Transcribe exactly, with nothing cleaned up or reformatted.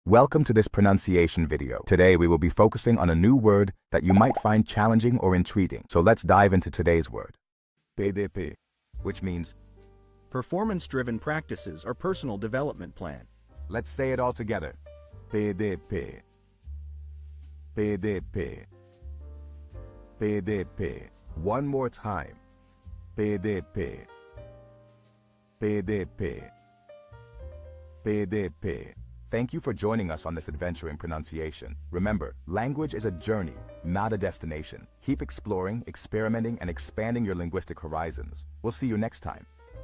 Welcome to this pronunciation video. Today we will be focusing on a new word that you might find challenging or intriguing. So let's dive into today's word. P D P, which means Performance-driven practices or personal development plan. let's say it all together. P D P. P D P. P D P. One more time. P D P. P D P. P D P. Thank you for joining us on this adventure in pronunciation. Remember, language is a journey, not a destination. Keep exploring, experimenting, and expanding your linguistic horizons. We'll see you next time.